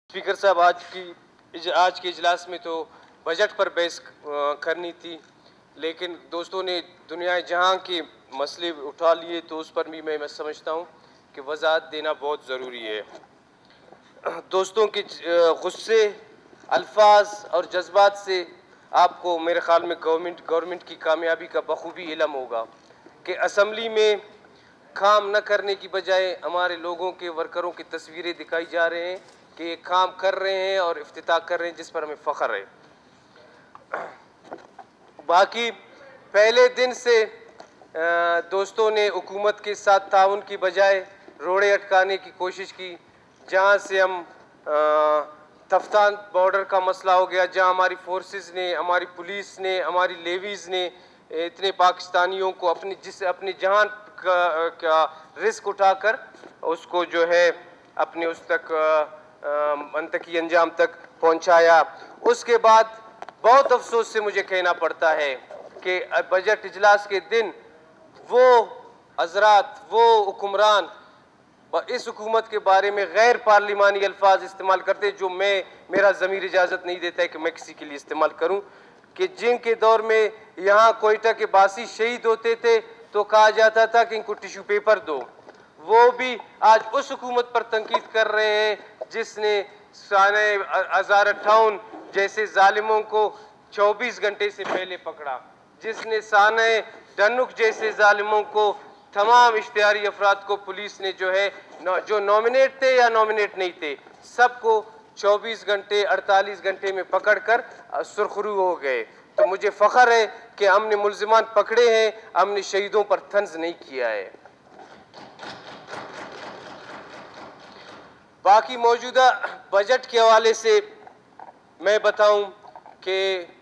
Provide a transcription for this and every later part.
Speaker साहब, आज के इजलास में तो बजट पर बहस करनी थी, लेकिन दोस्तों ने दुनिया जहां के मसले उठा लिए तो उस पर भी मैं समझता हूं कि वजाहत देना बहुत ज़रूरी है। दोस्तों के गुस्से, अल्फाज और जज्बात से आपको मेरे ख्याल में गवर्नमेंट की कामयाबी का बखूबी इल्म होगा कि असम्बली में काम न करने की बजाय हमारे लोगों के वर्करों की तस्वीरें दिखाई जा रहे हैं कि ये काम कर रहे हैं और इफ्तिताह कर रहे हैं, जिस पर हमें फ़ख्र है। बाकी पहले दिन से दोस्तों ने हुकूमत के साथ ताउन की बजाय रोड़े अटकाने की कोशिश की। जहाँ से हम तफ्तान बॉर्डर का मसला हो गया, जहाँ हमारी फोर्सेस ने, हमारी पुलिस ने, हमारी लेवीज़ ने इतने पाकिस्तानियों को अपनी जान का रिस्क उठाकर उसको जो है अपने उस तक मंतकी अंजाम तक पहुंचाया। उसके बाद बहुत अफसोस से मुझे कहना पड़ता है कि बजट इजलास के दिन वो हजरात, वो हुक्मरान इस हुकूमत के बारे में गैर पार्लिमानी अल्फाज इस्तेमाल करते जो मेरा ज़मीर इजाज़त नहीं देता है कि मैं किसी के लिए इस्तेमाल करूं, कि जिनके दौर में यहाँ कोयटा के बासी शहीद होते थे तो कहा जाता था कि इनको टिश्यू पेपर दो, वो भी आज उस हुकूमत पर तनकीद कर रहे हैं जिसने साने 1058 जैसे जालिमों को 24 घंटे से पहले पकड़ा, जिसने साने डनुक जैसे जालिमों को, तमाम इश्तिहारी अफराद को पुलिस ने जो है जो नॉमिनेट थे या नॉमिनेट नहीं थे सबको 24 घंटे 48 घंटे में पकड़कर सुरखरू हो गए। तो मुझे फ़ख्र है कि हमने मुल्ज़िमान पकड़े हैं, हमने शहीदों पर तंज नहीं किया है। बाकी मौजूदा बजट के हवाले से मैं बताऊं कि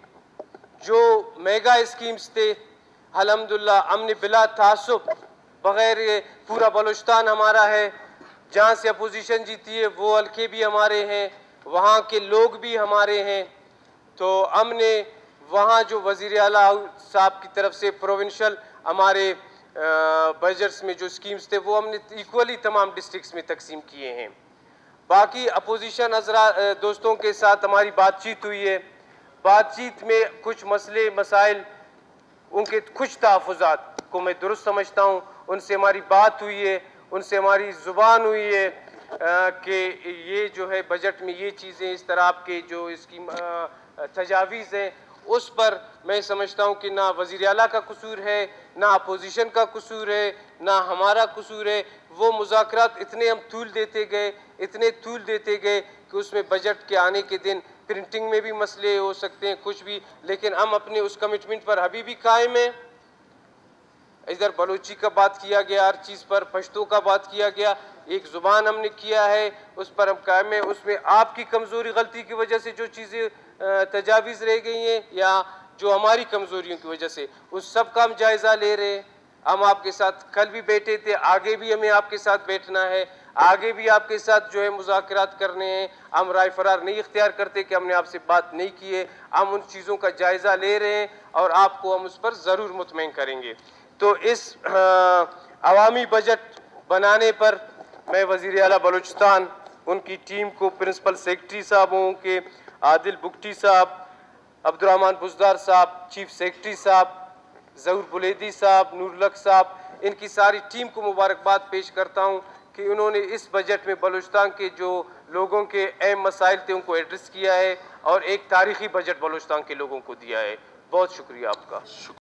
जो मेगा स्कीम्स थे अल्हम्दुलिल्लाह हमने बिला तासुब बग़ैर, पूरा बलूचिस्तान हमारा है, जहाँ से अपोजिशन जीती है वो हल्के भी हमारे हैं, वहाँ के लोग भी हमारे हैं। तो हमने वहाँ जो वज़ीर आला साहब की तरफ से प्रोविंशियल हमारे बजट्स में जो स्कीम्स थे वो हमने इक्वली तमाम डिस्ट्रिक्ट्स में तकसीम किए हैं। बाकी अपोजिशन दोस्तों के साथ हमारी बातचीत हुई है। बातचीत में कुछ मसले मसाइल, उनके कुछ तहफ़्फ़ुज़ात को मैं दुरुस्त समझता हूँ, उनसे हमारी बात हुई है, उनसे हमारी ज़ुबान हुई है कि ये जो है बजट में ये चीज़ें इस तरह आपके जो इसकी तजावीज़ हैं उस पर मैं समझता हूँ कि ना वज़ीर आला का कसूर है, ना अपोजिशन का कसूर है, ना हमारा कसूर है। वो मुज़ाकरात इतने हम तूल देते गए कि उसमें बजट के आने के दिन प्रिंटिंग में भी मसले हो सकते हैं कुछ भी, लेकिन हम अपने उस कमिटमेंट पर अभी भी कायम हैं। इधर बलोची का बात किया गया, हर चीज़ पर पश्तो का बात किया गया, एक ज़ुबान हमने किया है उस पर हम कायम हैं। उसमें आपकी कमज़ोरी गलती की वजह से जो चीज़ें तजावीज़ रह गई हैं या जो हमारी कमज़ोरियों की वजह से, उस सब का हम जायज़ा ले रहे हैं। हम आपके साथ कल भी बैठे थे, आगे भी हमें आपके साथ बैठना है, आगे भी आपके साथ जो है मुज़ाकरात करने हैं। हम राय फरार नहीं इख्तियार करते कि हमने आपसे बात नहीं की है, हम उन चीज़ों का जायज़ा ले रहे हैं और आपको हम उस पर ज़रूर मुतमईन करेंगे। तो इस अवामी बजट बनाने पर मैं वज़ीर आला बलूचिस्तान, उनकी टीम को, प्रिंसिपल सेक्रेटरी साहबों के आदिल बुगटी साहब, अब्दुर्रहमान बुज़दार साहब, चीफ सेक्रेटरी साहब, ज़हूर बुलेदी साहब, नूरुल हक साहब, इनकी सारी टीम को मुबारकबाद पेश करता हूँ कि उन्होंने इस बजट में बलूचिस्तान के जो लोगों के अहम मसाइल थे उनको एड्रेस किया है और एक तारीख़ी बजट बलूचिस्तान के लोगों को दिया है। बहुत शुक्रिया आपका।